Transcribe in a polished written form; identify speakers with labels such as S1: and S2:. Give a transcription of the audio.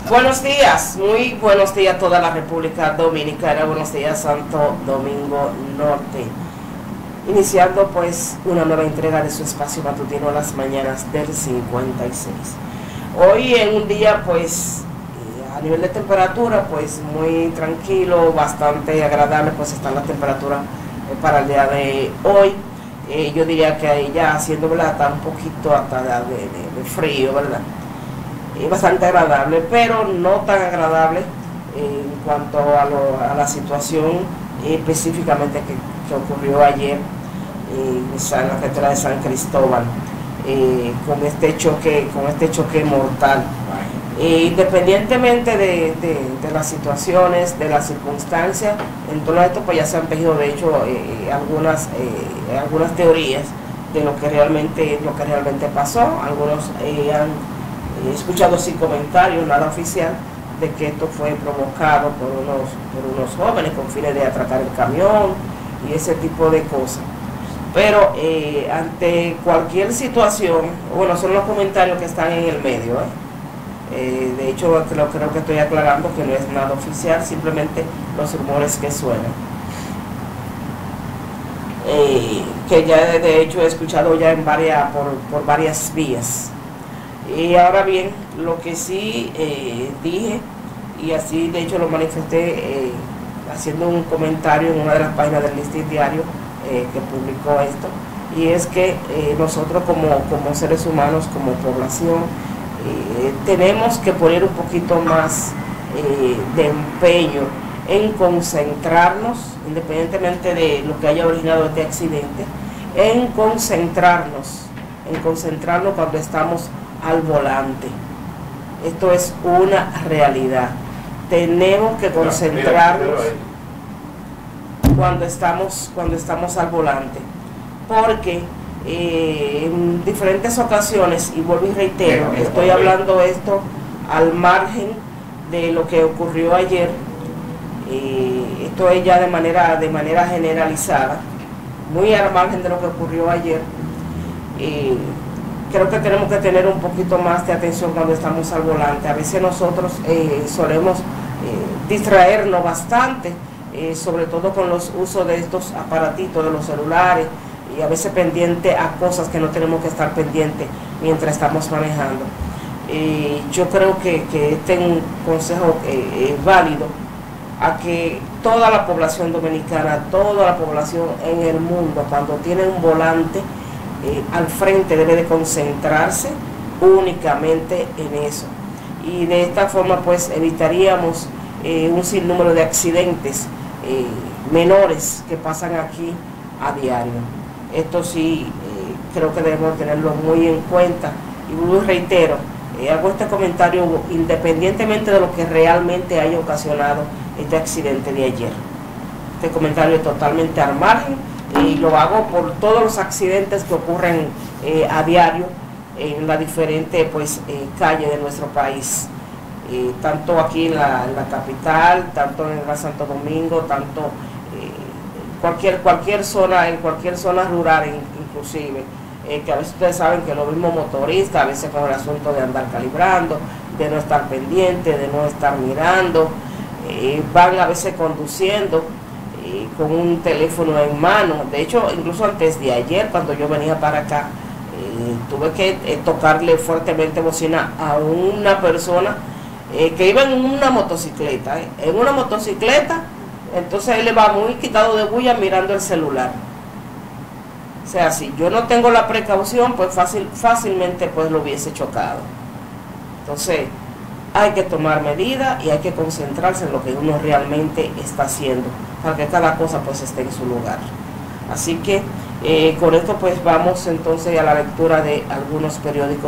S1: Buenos días, muy buenos días a toda la República Dominicana, buenos días Santo Domingo Norte. Iniciando pues una nueva entrega de su espacio matutino a las mañanas del 56. Hoy en un día pues a nivel de temperatura pues muy tranquilo, bastante agradable pues están las temperaturas para el día de hoy. Yo diría que ahí ya haciendo está un poquito hasta de frío, ¿verdad? Bastante agradable, pero no tan agradable en cuanto a la situación específicamente que ocurrió ayer en la carretera de San Cristóbal con este choque mortal. Independientemente de las situaciones, de las circunstancias, en todo esto pues ya se han tejido de hecho algunas teorías de lo que realmente pasó. Algunos he escuchado sí comentarios, nada oficial, de que esto fue provocado por unos jóvenes con fines de atracar el camión y ese tipo de cosas. Pero ante cualquier situación, bueno, son los comentarios que están en el medio. De hecho, creo que estoy aclarando que no es nada oficial, simplemente los rumores que suenan. Que ya de hecho he escuchado ya por varias vías. Y ahora bien, lo que sí dije, y así de hecho lo manifesté haciendo un comentario en una de las páginas del Listín Diario que publicó esto, y es que nosotros como seres humanos, como población, tenemos que poner un poquito más de empeño en concentrarnos, independientemente de lo que haya originado este accidente, en concentrarnos cuando estamos al volante. Esto es una realidad. Tenemos que concentrarnos cuando estamos al volante, porque en diferentes ocasiones, y vuelvo y reitero, estoy hablando esto al margen de lo que ocurrió ayer, esto es ya de manera generalizada, muy al margen de lo que ocurrió ayer. Creo que tenemos que tener un poquito más de atención cuando estamos al volante. A veces nosotros solemos distraernos bastante, sobre todo con los usos de estos aparatitos, de los celulares, y a veces pendiente a cosas que no tenemos que estar pendientes mientras estamos manejando. Yo creo que este es un consejo válido a que toda la población dominicana, toda la población en el mundo, cuando tiene un volante al frente, debe de concentrarse únicamente en eso, y de esta forma pues evitaríamos un sinnúmero de accidentes menores que pasan aquí a diario. Esto sí creo que debemos tenerlo muy en cuenta, y lo reitero, hago este comentario independientemente de lo que realmente haya ocasionado este accidente de ayer. Este comentario es totalmente al margen, y lo hago por todos los accidentes que ocurren a diario en las diferentes calles de nuestro país, tanto aquí en la capital, tanto en el Gran Santo Domingo, tanto cualquier zona rural inclusive, que a veces ustedes saben que los mismos motoristas, a veces con el asunto de andar calibrando, de no estar pendiente, de no estar mirando, van a veces conduciendo con un teléfono en mano. De hecho, incluso antes de ayer, cuando yo venía para acá, tuve que tocarle fuertemente bocina a una persona que iba en una motocicleta, entonces él le va muy quitado de bulla mirando el celular. O sea, si yo no tengo la precaución, pues fácilmente pues lo hubiese chocado. Entonces hay que tomar medidas y hay que concentrarse en lo que uno realmente está haciendo, para que cada cosa pues esté en su lugar. Así que con esto pues vamos entonces a la lectura de algunos periódicos.